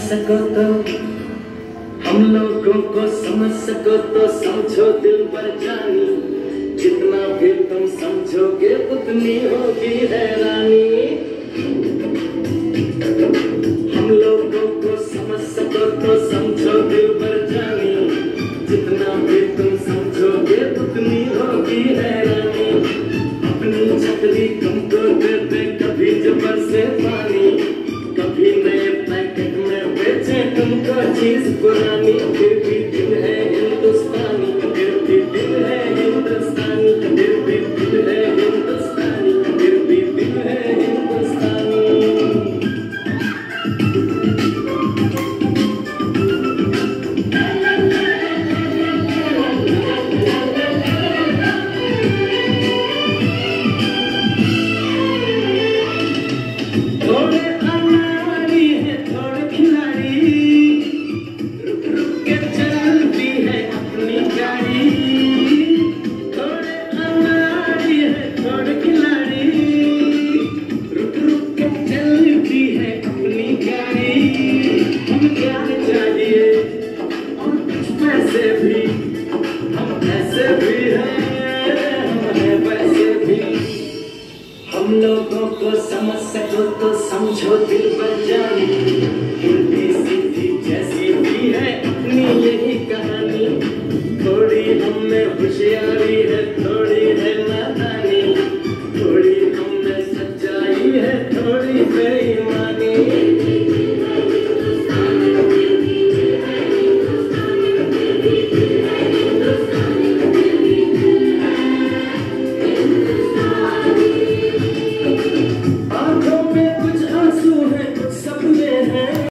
सको तो, हम लोगों को समझ सको तो समझो दिल पर जानी, जितना भी तुम समझोगे उतनी होगी हैरानी। हम लोगों को समझ सको तो समझो दिल पर जानी, जितना भी तुम समझोगे उतनी होगी हैरानी। अपनी छतरी तुमको देते कभी जबर से पानी, कभी नए पैकेट में बेचे तुमको चीज पुरानी। फिर भी दिल है हिंदुस्तानी, फिर भी दिल है हिंदुस्तानी, फिर भी दिल है हिंदुस्तानी, फिर भी दिल है हिंदुस्तानी। हम लोगों को समझ सको तो समझो दिल पर जानी, उल्टी सीधी जैसी भी है अपनी यही कहानी। थोड़ी हम में होशियारी है,